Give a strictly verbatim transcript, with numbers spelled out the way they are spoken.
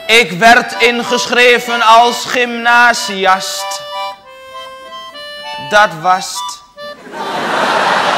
Ik werd ingeschreven als gymnasiast. Dat was het.